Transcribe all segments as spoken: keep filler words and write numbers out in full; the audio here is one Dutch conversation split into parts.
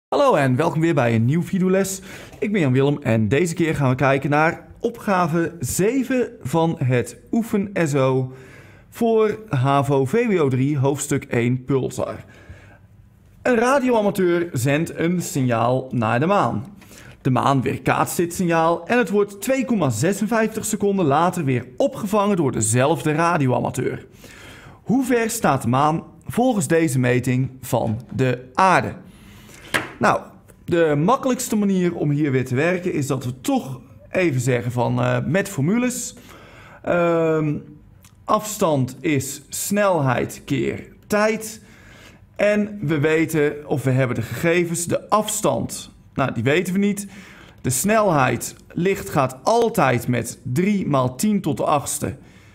Hallo en welkom weer bij een nieuwe videoles. Ik ben Jan Willem en deze keer gaan we kijken naar opgave zeven van het Oefen S O voor HAVO V W O drie hoofdstuk één Pulsar. Een radioamateur zendt een signaal naar de maan. De maan weerkaatst dit signaal en het wordt twee komma zesenvijftig seconden later weer opgevangen door dezelfde radioamateur. Hoe ver staat de maan volgens deze meting van de aarde? Nou, de makkelijkste manier om hier weer te werken is dat we toch even zeggen van uh, met formules. Uh, afstand is snelheid keer tijd. En we weten, of we hebben de gegevens, de afstand, nou die weten we niet. De snelheid, licht gaat altijd met drie maal tien tot de achtste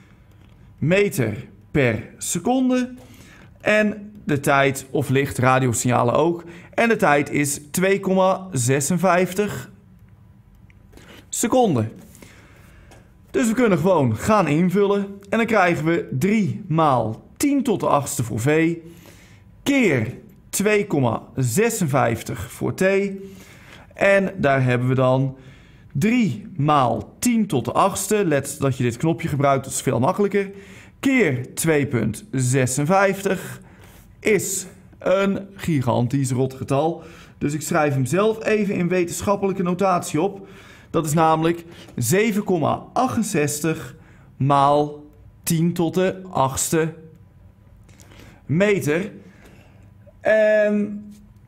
meter per seconde. En de tijd, of licht, radiosignalen ook. En de tijd is twee komma zesenvijftig seconden. Dus we kunnen gewoon gaan invullen. En dan krijgen we drie maal tien tot de achtste voor V. Keer twee komma zesenvijftig voor T. En daar hebben we dan drie maal tien tot de achtste. Let dat je dit knopje gebruikt, dat is veel makkelijker. Keer twee komma zesenvijftig is een gigantisch rot getal. Dus ik schrijf hem zelf even in wetenschappelijke notatie op. Dat is namelijk zeven komma achtenzestig maal tien tot de achtste meter. En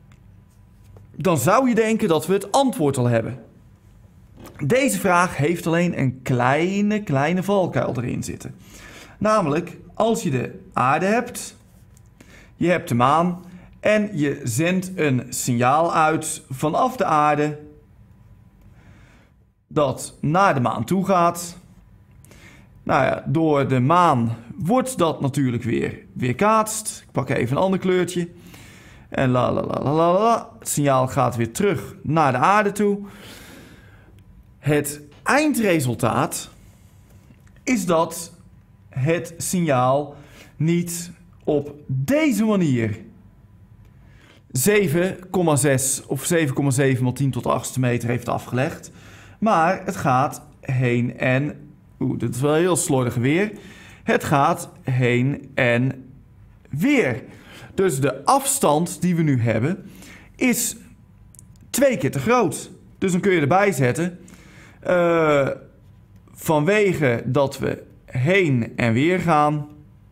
dan zou je denken dat we het antwoord al hebben. Deze vraag heeft alleen een kleine, kleine valkuil erin zitten. Namelijk, als je de aarde hebt, je hebt de maan en je zendt een signaal uit vanaf de aarde dat naar de maan toe gaat. Nou ja, door de maan wordt dat natuurlijk weer weerkaatst. Ik pak even een ander kleurtje. En la la la la la la. Het signaal gaat weer terug naar de aarde toe. Het eindresultaat is dat het signaal niet op deze manier zeven komma zes of zeven komma zeven maal tien tot de achtste meter heeft afgelegd. Maar het gaat heen en... Oeh, dit is wel heel slordig weer. Het gaat heen en weer. Dus de afstand die we nu hebben is twee keer te groot. Dus dan kun je erbij zetten. Uh, vanwege dat we heen en weer gaan,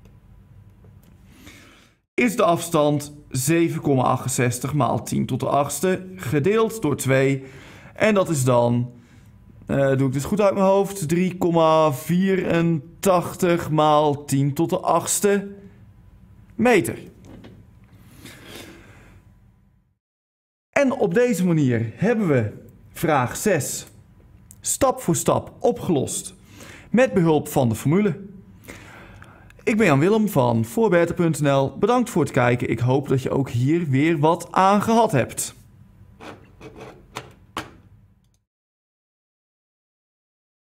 is de afstand zeven komma achtenzestig maal tien tot de achtste gedeeld door twee. En dat is dan, uh, doe ik dit goed uit mijn hoofd, drie komma vierentachtig maal tien tot de achtste meter. En op deze manier hebben we vraag zes stap voor stap opgelost met behulp van de formule. Ik ben Jan Willem van voorbeter punt n l. Bedankt voor het kijken. Ik hoop dat je ook hier weer wat aan gehad hebt.